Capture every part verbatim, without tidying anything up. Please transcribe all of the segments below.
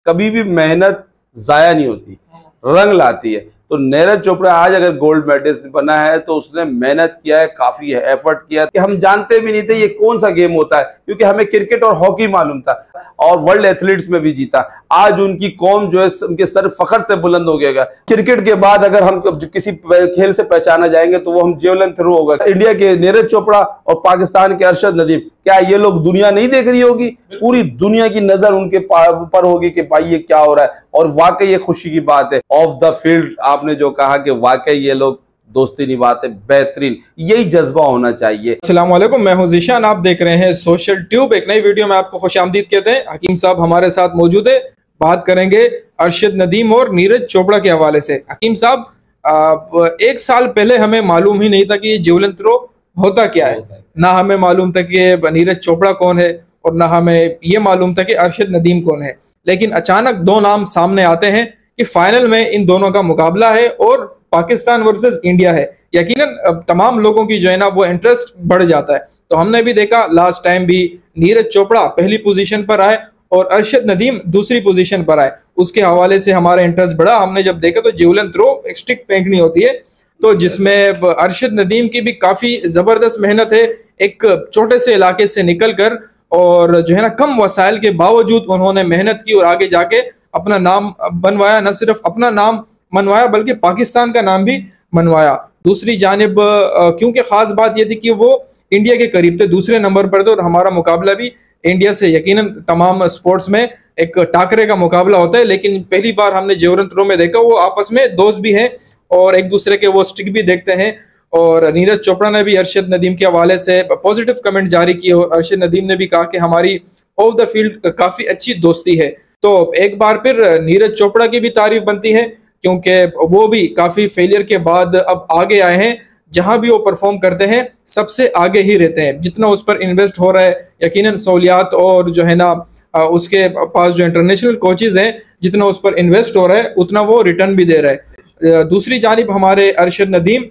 कभी भी मेहनत जाया नहीं होती, रंग लाती है। तो नीरज चोपड़ा आज अगर गोल्ड मेडलिस्ट बना है तो उसने मेहनत किया है, काफी है, एफर्ट किया कि हम जानते भी नहीं थे ये कौन सा गेम होता है, क्योंकि हमें क्रिकेट और हॉकी मालूम था और वर्ल्ड एथलीट्स में भी जीता। आज उनकी कौम जो है उनके सर फखर से बुलंद हो गया। क्रिकेट के बाद अगर हम किसी खेल से पहचाना जाएंगे तो वो हम जेवलिन थ्रो होगा। इंडिया के नीरज चोपड़ा और पाकिस्तान के अरशद नदीम, क्या ये लोग दुनिया नहीं देख रही होगी? पूरी दुनिया की नजर उनके ऊपर होगी कि भाई ये क्या हो रहा है। और वाकई ये खुशी की बात है। ऑफ द फील्ड आपने जो कहा कि वाकई ये लोग दोस्ती निभाते, बेहतरीन, यही जज्बा होना चाहिए। अस्सलाम वालेकुम, मैं हूं ज़ीशान, आप देख रहे हैं सोशल ट्यूब। एक नई वीडियो में आपको खुशामदीद कहते हैं। हकीम साहब हमारे साथ मौजूद है, बात करेंगे अरशद नदीम और नीरज चोपड़ा के हवाले से। हकीम साहब, एक साल पहले हमें मालूम ही नहीं था कि ये जेवलिन थ्रो होता क्या है, ना हमें मालूम था कि नीरज चोपड़ा कौन है और ना हमें ये मालूम था कि अरशद नदीम कौन है। लेकिन अचानक दो नाम सामने आते हैं कि फाइनल में इन दोनों का मुकाबला है और पाकिस्तान वर्सेस इंडिया है। यकीनन तमाम लोगों की जो है ना वो इंटरेस्ट बढ़ जाता है। तो हमने भी देखा लास्ट टाइम भी नीरज चोपड़ा पहली पोजीशन पर आए और अरशद नदीम दूसरी पोजीशन पर आए, उसके हवाले से हमारा इंटरेस्ट बढ़ा। हमने जब देखा तो जेवलिन थ्रो एक स्टिक फेंकनी होती है, तो जिसमें अरशद नदीम की भी काफ़ी ज़बरदस्त मेहनत है। एक छोटे से इलाके से निकल कर और जो है ना कम वसाइल के बावजूद उन्होंने मेहनत की और आगे जाके अपना नाम बनवाया। न सिर्फ अपना नाम मनवाया बल्कि पाकिस्तान का नाम भी मनवाया। दूसरी जानिब क्योंकि ख़ास बात यह थी कि वो इंडिया के करीब थे, दूसरे नंबर पर थे और हमारा मुकाबला भी इंडिया से। यकीनन तमाम स्पोर्ट्स में एक टाकरे का मुकाबला होता है, लेकिन पहली बार हमने जेवलिन थ्रो में देखा वो आपस में दोस्त भी हैं और एक दूसरे के वो स्टिक भी देखते हैं। और नीरज चोपड़ा ने भी अरशद नदीम के हवाले से पॉजिटिव कमेंट जारी किए और अरशद नदीम ने भी कहा कि हमारी ऑफ द फील्ड काफ़ी अच्छी दोस्ती है। तो एक बार फिर नीरज चोपड़ा की भी तारीफ बनती है, क्योंकि वो भी काफ़ी फेलियर के बाद अब आगे आए हैं। जहां भी वो परफॉर्म करते हैं सबसे आगे ही रहते हैं। जितना उस पर इन्वेस्ट हो रहा है, यकीनन सहूलियात और जो है ना उसके पास जो इंटरनेशनल कोचेज हैं, जितना उस पर इन्वेस्ट हो रहा है उतना वो रिटर्न भी दे रहा है। दूसरी जानिब हमारे अरशद नदीम,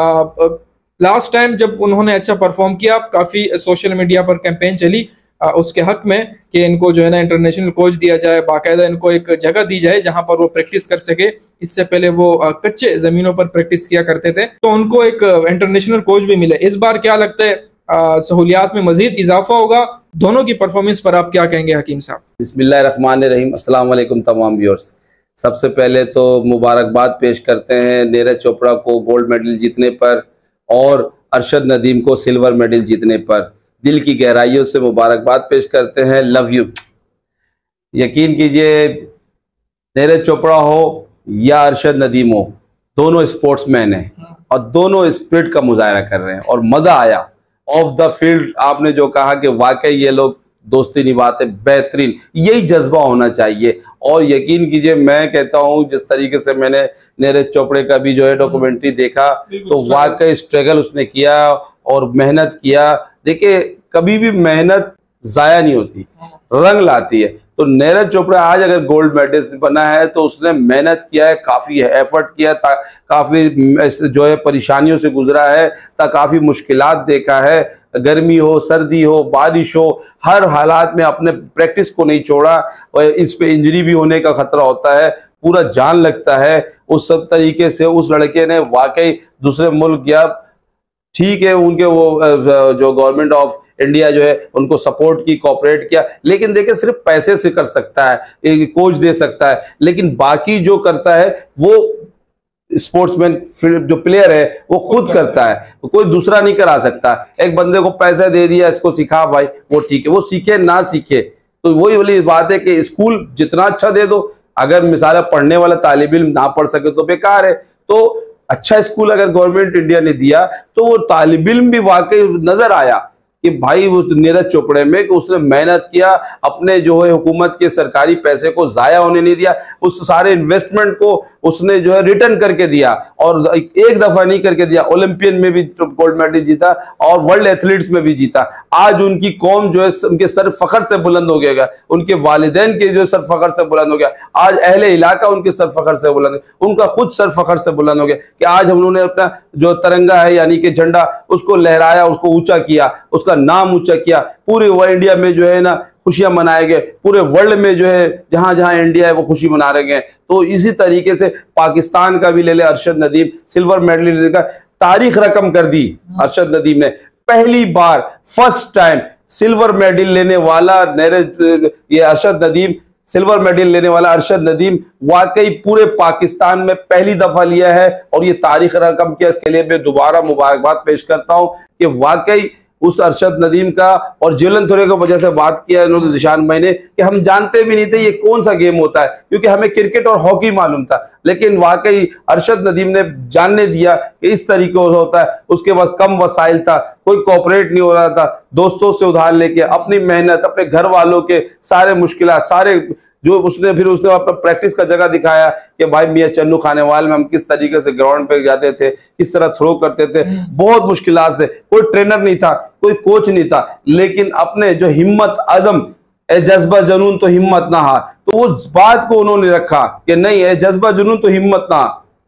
लास्ट टाइम जब उन्होंने अच्छा परफॉर्म किया, काफ़ी सोशल मीडिया पर कैंपेन चली आ, उसके हक में कि इनको जो है ना इंटरनेशनल कोच दिया जाए, बाकायदा इनको एक जगह दी जाए जहां पर वो प्रैक्टिस कर सके। इससे पहले वो आ, कच्चे ज़मीनों पर प्रैक्टिस किया करते थे, तो उनको एक इंटरनेशनल कोच भी मिले। इस बार क्या लगता है सहूलियात में मजीद इजाफा होगा? दोनों की परफॉर्मेंस पर आप क्या कहेंगे हकीम साहब? बिस्मिल्लाहिर्रहमानिर्रहीम, अस्सलाम वालेकुम तमाम व्यूअर्स। सबसे पहले तो मुबारकबाद पेश करते हैं नीरज चोपड़ा को गोल्ड मेडल जीतने पर और अरशद नदीम को सिल्वर मेडल जीतने पर। दिल की गहराइयों से मुबारकबाद पेश करते हैं, लव यू। यकीन कीजिए, नीरज चोपड़ा हो या अरशद नदीम हो, दोनों स्पोर्ट्समैन हैं और दोनों स्पिरिट का मुजाहरा कर रहे हैं और मज़ा आया। ऑफ द फील्ड आपने जो कहा कि वाकई ये लोग दोस्ती निभाते, बेहतरीन, यही जज्बा होना चाहिए। और यकीन कीजिए, मैं कहता हूँ जिस तरीके से मैंने नीरज चोपड़े का भी जो है डॉक्यूमेंट्री देखा तो वाकई स्ट्रगल उसने किया और मेहनत किया। देखिए, कभी भी मेहनत जाया नहीं होती, रंग लाती है। तो नीरज चोपड़ा आज अगर गोल्ड मेडलिस्ट बना है तो उसने मेहनत किया है, काफ़ी है, एफर्ट किया, काफ़ी जो है परेशानियों से गुजरा है, काफ़ी मुश्किलात देखा है। गर्मी हो, सर्दी हो, बारिश हो, हर हालात में अपने प्रैक्टिस को नहीं छोड़ा। और इस पे इंजरी भी होने का खतरा होता है, पूरा जान लगता है। उस सब तरीके से उस लड़के ने वाकई दूसरे मुल्क गया, ठीक है, उनके वो जो गवर्नमेंट ऑफ इंडिया जो है उनको सपोर्ट की, कोऑपरेट किया, लेकिन देखिए सिर्फ पैसे से कर सकता है, एक कोच दे सकता है, लेकिन बाकी जो करता है वो स्पोर्ट्समैन जो प्लेयर है वो खुद करता है, कोई दूसरा नहीं करा सकता। एक बंदे को पैसा दे दिया, इसको सिखा भाई, वो ठीक है, वो सीखे ना सीखे। तो वही वाली बात है कि स्कूल जितना अच्छा दे दो, अगर मिसाल पढ़ने वाला तालिब इल्म ना पढ़ सके तो बेकार है। तो अच्छा स्कूल अगर गवर्नमेंट इंडिया ने दिया तो वो तालिब इल्म भी वाकई नजर आया कि भाई उस नीरज चोपड़े में कि उसने मेहनत किया, अपने जो है हुकूमत के सरकारी पैसे को जाया होने नहीं दिया, उस सारे इन्वेस्टमेंट को उसने जो है रिटर्न करके दिया और एक दफा नहीं करके दिया। ओलंपियन में भी गोल्ड मेडल जीता और वर्ल्ड एथलीट्स में भी जीता। आज उनकी कौम जो है उनके सर फखर से बुलंद हो गया, उनके वालिदैन के जो सर फखर से बुलंद हो गया। आज अहले इलाका उनके सर फखर से बुलंद, उनका खुद सर फखर से बुलंद हो गया कि आज हम उन्होंने अपना जो तिरंगा है यानी कि झंडा उसको लहराया, उसको ऊंचा किया, उसका उसका नाम ऊंचा किया, पूरे वो इंडिया में जो है ना खुशियां मनाए गए, पूरे वर्ल्ड में जो है जहां जहां इंडिया है वो खुशी मना रहे हैं। तो इसी तरीके से पाकिस्तान का भी ले ले अरशद नदीम, सिल्वर मेडल का तारीख रकम कर दी अरशद नदीम ने। पहली बार फर्स्ट टाइम सिल्वर मेडल लेने वाला नीरज ये अरशद नदीम, सिल्वर मेडल लेने वाला अरशद नदीम वाकई पूरे पाकिस्तान में पहली दफा लिया है और ये तारीख रकम किया। इसके लिए मैं दोबारा मुबारकबाद पेश करता हूं कि वाकई उस अरशद नदीम का और ज्वलन थ्रो की वजह से बात किया इन्होंने जिशान भाई ने कि हम जानते भी नहीं थे ये कौन सा गेम होता है, क्योंकि हमें क्रिकेट और हॉकी मालूम था, लेकिन वाकई अरशद नदीम ने जानने दिया कि इस तरीके से होता है। उसके बाद कम वसाइल था, कोई कोऑपरेट नहीं हो रहा था, दोस्तों से उधार लेके अपनी मेहनत, अपने घर वालों के सारे मुश्किल सारे जो उसने फिर उसने अपना प्रैक्टिस का जगह दिखाया कि भाई मियां चन्नू खानेवाल में हम किस तरीके से ग्राउंड पे जाते थे, किस तरह थ्रो करते थे, बहुत मुश्किलात थे, कोई ट्रेनर नहीं था, कोई कोच नहीं था, लेकिन अपने जो हिम्मत अजम ए जज्बा जुनून तो हिम्मत ना हार, तो उस बात को उन्होंने रखा कि नहीं है जज्बा जुनून तो हिम्मत ना।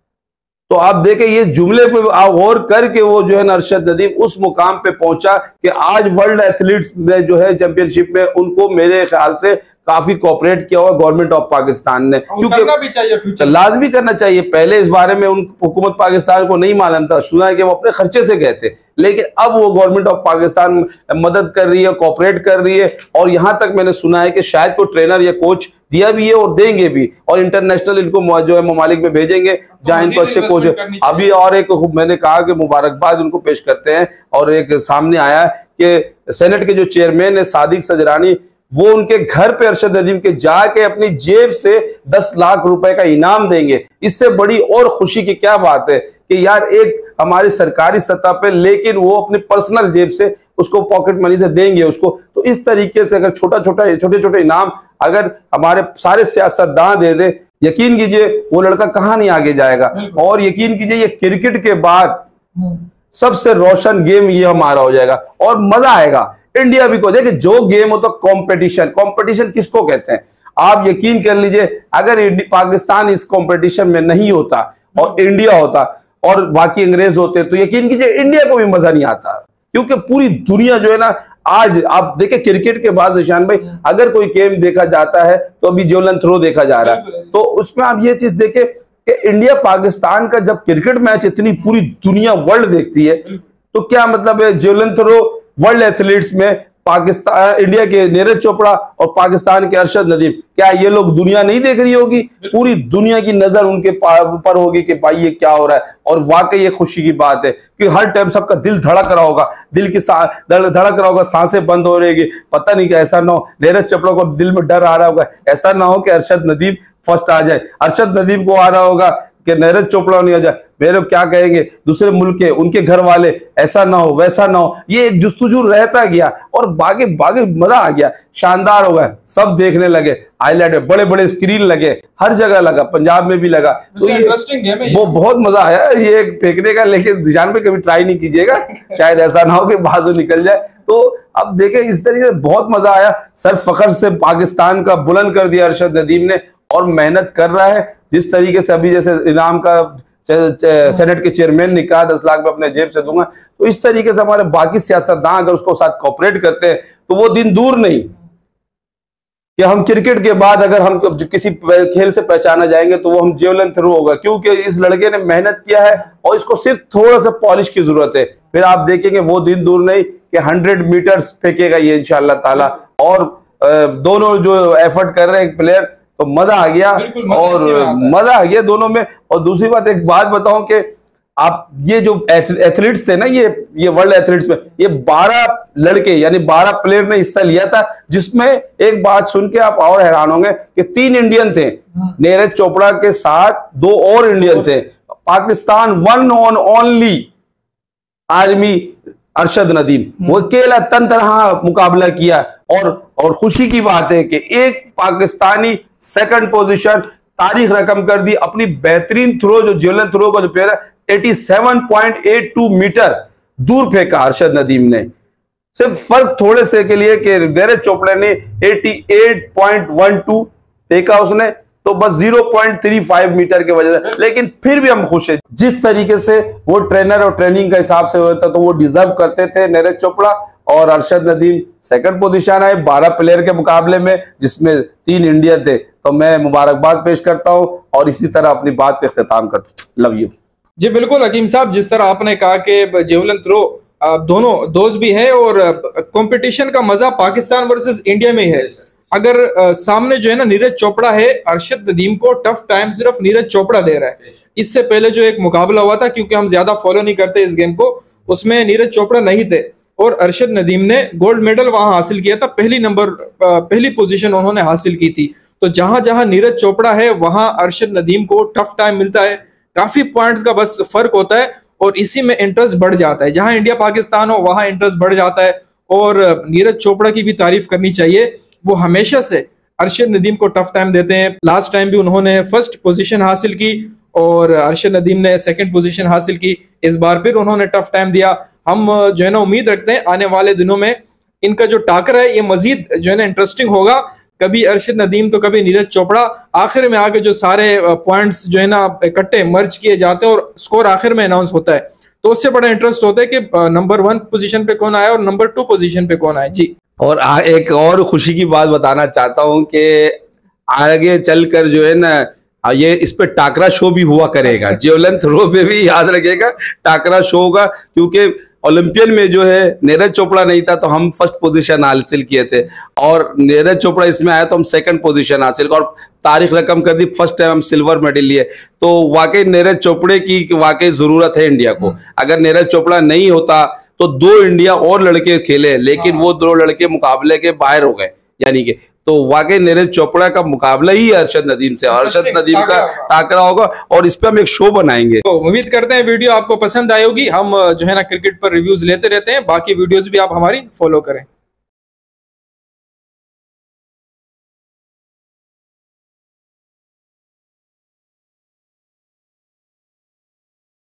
तो आप देखें ये जुमले पे गौर करके वो जो है ना अरशद नदीम उस मुकाम पे पहुंचा कि आज वर्ल्ड एथलीट्स में जो है चैंपियनशिप में उनको मेरे ख्याल से काफी कोऑपरेट किया हुआ गवर्नमेंट ऑफ पाकिस्तान ने, क्योंकि करना भी चाहिए फ्यूचर लाजमी करना चाहिए। पहले इस बारे में उन हुकूमत पाकिस्तान को नहीं मालूम था, सुना है कि वो अपने खर्चे से गए थे, लेकिन अब वो गवर्नमेंट ऑफ पाकिस्तान मदद कर रही है, कोऑपरेट कर रही है, और यहां तक मैंने सुना है कि शायद कोई ट्रेनर या कोच दिया भी है और देंगे भी, और इंटरनेशनल इनको जो है ममालिक में भेजेंगे जहां इनको अच्छे कोच है। अभी और एक मैंने कहा कि मुबारकबाद उनको पेश करते हैं, और एक सामने आया कि सेनेट के जो चेयरमैन है सादिक सजरानी, वो उनके घर पे अरशद नदीम के जाके अपनी जेब से दस लाख रुपए का इनाम देंगे। इससे बड़ी और खुशी की क्या बात है कि यार एक हमारी सरकारी सतह पे, लेकिन वो अपनी पर्सनल जेब से उसको पॉकेट मनी से देंगे उसको। तो इस तरीके से अगर छोटा छोटा छोटे छोटे इनाम अगर हमारे सारे सियासतदान दे दे, यकीन कीजिए वो लड़का कहां नहीं आगे जाएगा। और यकीन कीजिए ये क्रिकेट के बाद सबसे रोशन गेम ये हमारा हो जाएगा और मजा आएगा। इंडिया भी को देखिए, जो गेम हो तो कंपटीशन, कंपटीशन किसको कहते हैं? आप यकीन कर लीजिए अगर पाकिस्तान इस कंपटीशन में नहीं होता और इंडिया होता और बाकी अंग्रेज होते, तो यकीन कीजिए इंडिया को भी मजा नहीं आता, क्योंकि पूरी दुनिया जो है ना आज आप देखें क्रिकेट के बाद जिशान भाई अगर कोई गेम देखा जाता है तो अभी जेवलिन थ्रो देखा जा रहा है, तो उसमें आप ये चीज देखें कि इंडिया पाकिस्तान का जब क्रिकेट मैच इतनी पूरी दुनिया वर्ल्ड देखती है, तो क्या मतलब है जेवलिन थ्रो वर्ल्ड एथलीट्स में पाकिस्तान इंडिया के नीरज चोपड़ा और पाकिस्तान के अरशद नदीम, क्या ये लोग दुनिया नहीं देख रही होगी? पूरी दुनिया की नजर उनके ऊपर होगी कि भाई ये क्या हो रहा है। और वाकई ये खुशी की बात है कि हर टाइम सबका दिल धड़क रहा होगा, दिल की धड़क रहा होगा, सांसें बंद हो रहेगी, पता नहीं कि ऐसा ना हो नीरज चोपड़ा को दिल में डर आ रहा होगा, ऐसा ना हो कि अरशद नदीम फर्स्ट आ जाए, अरशद नदीम को आ रहा होगा कि नीरज चोपड़ा नहीं आ जाए, मेरे क्या कहेंगे दूसरे मुल्क के उनके घर वाले, ऐसा ना हो वैसा ना हो। ये एक जुस्तुजू रहता गया और बागे बागे मजा आ गया, शानदार हो गया, सब देखने लगे, हाईलाइट बड़े बड़े स्क्रीन लगे, हर जगह लगा, पंजाब में भी लगा, तो ये इंटरेस्टिंग गेम है, वो बहुत मजा आया ये फेंकने का। लेकिन निशान पे कभी ट्राई नहीं कीजिएगा, शायद ऐसा ना हो कि बाजू निकल जाए। तो अब देखें इस तरीके से बहुत मजा आया, सर फखर से पाकिस्तान का बुलंद कर दिया अरशद नदीम ने, और मेहनत कर रहा है जिस तरीके से अभी जैसे इनाम का सेनेट के चेयरमैन ने कहा दस लाख में अपने जेब से दूंगा, तो इस तरीके से हमारे बाकी सियासतदान अगर उसको साथ कोऑपरेट करते हैं तो वो दिन दूर नहीं कि हम क्रिकेट के बाद अगर हम किसी खेल से पहचाना जाएंगे तो वो हम जेवलिन थ्रो होगा, क्योंकि इस लड़के ने मेहनत किया है और इसको सिर्फ थोड़ा सा पॉलिश की जरूरत है। फिर आप देखेंगे वो दिन दूर नहीं कि हंड्रेड मीटर्स फेंकेगा ये इंशाल्लाह ताला। और दोनों जो एफर्ट कर रहे हैं प्लेयर, तो मजा आ गया और मजा आ गया दोनों में। और दूसरी बात एक बात बताऊं कि आप ये जो एथलीट्स थे ना, ये ये वर्ल्ड एथलीट्स में ये बारह लड़के यानी बारह प्लेयर ने हिस्सा लिया था, जिसमें एक बात सुन के आप और हैरान होंगे कि तीन इंडियन थे, नीरज चोपड़ा के साथ दो और इंडियन थे। Pakistan one on only army Arshad Nadeem, वो अकेला तन तरह मुकाबला किया। और और खुशी की बात है कि एक पाकिस्तानी सेकंड पोजीशन तारीख रकम कर दी, अपनी बेहतरीन थ्रो जो जेवलिन थ्रो का जो प्लेयर है सत्तासी पॉइंट आठ दो मीटर दूर फेंका अरशद नदीम ने, सिर्फ फर्क थोड़े से के लिए कि नीरज चोपड़ा ने अठासी पॉइंट एक दो फेंका उसने, तो बस ज़ीरो पॉइंट तीन पाँच मीटर की वजह से, लेकिन फिर भी हम खुश हैं। जिस तरीके से वो ट्रेनर और ट्रेनिंग का हिसाब से होता तो वो डिजर्व करते थे नीरज चोपड़ा, और अरशद नदीम सेकंड पोजीशन आए बारह प्लेयर के मुकाबले में, जिसमें तीन इंडियन थे। तो मैं मुबारकबाद पेश करता हूं और इसी तरह अपनी बात का इख्तिताम करता हूं। Love you. जी बिल्कुल हकीम साहब, जिस तरह आपने कहा कि जेवलिन थ्रो दोनों दोस्त भी है और कंपटीशन का मजा पाकिस्तान वर्सेस इंडिया में है। अगर आ, सामने जो है ना नीरज चोपड़ा है, अरशद नदीम को टफ टाइम सिर्फ नीरज चोपड़ा दे रहा है। इससे पहले जो एक मुकाबला हुआ था, क्योंकि हम ज्यादा फॉलो नहीं करते इस गेम को, उसमें नीरज चोपड़ा नहीं थे और अरशद नदीम ने गोल्ड मेडल वहां हासिल किया था। पहली नंबर पहली पोजीशन उन्होंने हासिल की थी। तो जहां जहां नीरज चोपड़ा है वहां अरशद नदीम को टफ टाइम मिलता है। काफी पॉइंट्स का बस फर्क होता है और इसी में इंटरेस्ट बढ़ जाता है। जहां इंडिया पाकिस्तान हो वहां इंटरेस्ट बढ़ जाता है। और नीरज चोपड़ा की भी तारीफ करनी चाहिए, वो हमेशा से अरशद नदीम को टफ टाइम देते हैं। लास्ट टाइम भी उन्होंने फर्स्ट पोजीशन हासिल की और अरशद नदीम ने सेकंड पोजीशन हासिल की। इस बार फिर उन्होंने टफ टाइम दिया। हम जो है ना उम्मीद रखते हैं आने वाले दिनों में इनका जो टाकरा है ये मजीद जो है ना इंटरेस्टिंग होगा। कभी अरशद नदीम तो कभी नीरज चोपड़ा, आखिर में आगे जो सारे पॉइंट्स जो है ना इकट्ठे मर्ज किए जाते हैं और स्कोर आखिर में अनाउंस होता है, तो उससे बड़ा इंटरेस्ट होता है कि नंबर वन पोजीशन पे कौन आया और नंबर टू पोजीशन पे कौन आया। जी, और एक और खुशी की बात बताना चाहता हूं कि आगे चलकर जो है ना ये इस पे टाकरा शो भी हुआ करेगा। जेवलिन थ्रो पे भी याद रखिएगा टाकरा शो होगा, क्योंकि ओलंपियन में जो है नीरज चोपड़ा नहीं था तो हम फर्स्ट पोजीशन हासिल किए थे और नीरज चोपड़ा इसमें आया तो हम सेकंड पोजीशन हासिल और तारीख रकम कर दी। फर्स्ट टाइम हम सिल्वर मेडल लिए। तो वाकई नीरज चोपड़े की वाकई जरूरत है इंडिया को। अगर नीरज चोपड़ा नहीं होता तो दो इंडिया और लड़के खेले, लेकिन वो दो लड़के मुकाबले के बाहर हो गए। यानी कि तो वाकई नीरज चोपड़ा का मुकाबला ही अरशद नदीम से, अरशद नदीम का टाकरा होगा और इस पे हम एक शो बनाएंगे। तो उम्मीद करते हैं वीडियो आपको पसंद आई होगी। हम जो है ना क्रिकेट पर रिव्यूज लेते रहते हैं, बाकी वीडियोस भी आप हमारी फॉलो करें।